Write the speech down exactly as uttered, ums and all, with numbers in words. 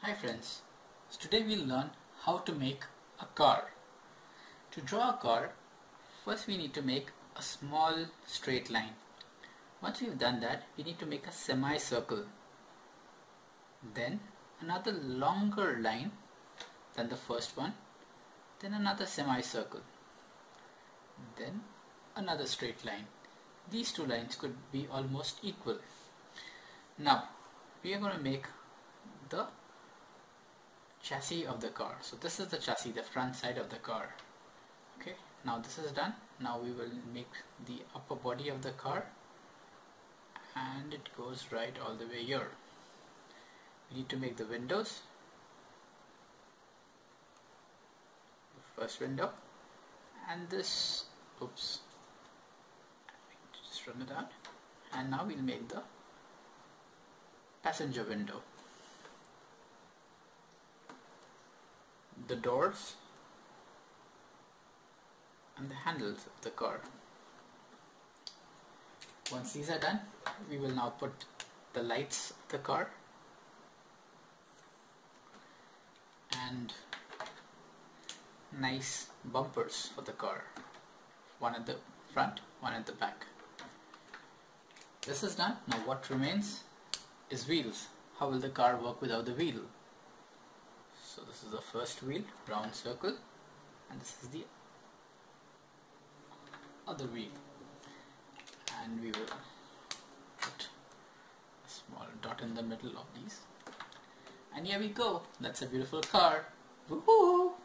Hi friends, so today we'll learn how to make a car. To draw a car, first we need to make a small straight line. Once we've done that, we need to make a semicircle. Then another longer line than the first one. Then another semicircle. Then another straight line. These two lines could be almost equal. Now we are going to make the chassis of the car. So this is the chassis, the front side of the car. Okay, now this is done. Now we will make the upper body of the car, and it goes right all the way here. We need to make the windows. The first window, and this, oops, just run it out. And now we'll make the passenger window, the doors, and the handles of the car. Once these are done, we will now put the lights of the car and nice bumpers for the car, one at the front, one at the back. This is done. Now what remains is wheels. How will the car work without the wheel? So this is the first wheel, round circle, and this is the other wheel, and we will put a small dot in the middle of these, and here we go. That's a beautiful car. Woohoo!